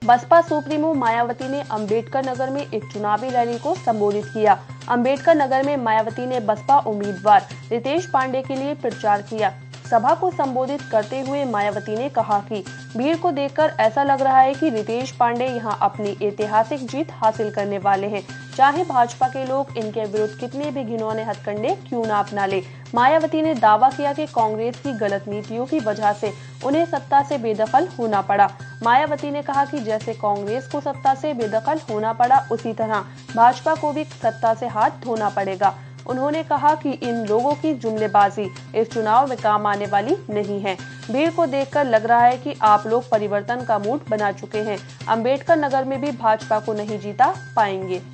Baspa supremo Mayawati ने अंबेडकर नगर में एक चुनावी रैली को संबोधित किया। अंबेडकर नगर में मायावती ने बसपा उम्मीदवार रितेश पांडे के लिए प्रचार किया। सभा को संबोधित करते हुए मायावती ने कहा कि भीड़ को देखकर ऐसा लग रहा है कि रितेश पांडे यहां अपनी ऐतिहासिक जीत हासिल करने वाले हैं, चाहे भाजपा के लोग इनके विरुद्ध कितने भी घिनौने हथकंडे क्यों ना अपना ले। मायावती ने दावा किया कि कांग्रेस की गलत नीतियों की वजह से उन्हें सत्ता से बेदखल होना पड़ा। मायावती ने कहा कि जैसे कांग्रेस को सत्ता से बेदखल होना पड़ा, उसी तरह भाजपा को भी सत्ता से हाथ धोना पड़ेगा। उन्होंने कहा कि इन लोगों की जुमलेबाजी इस चुनाव में काम आने वाली नहीं है। भीड़ को देखकर लग रहा है कि आप लोग परिवर्तन का मूड बना चुके हैं। अंबेडकर नगर में भी भाजपा को नहीं जीता पाएंगे।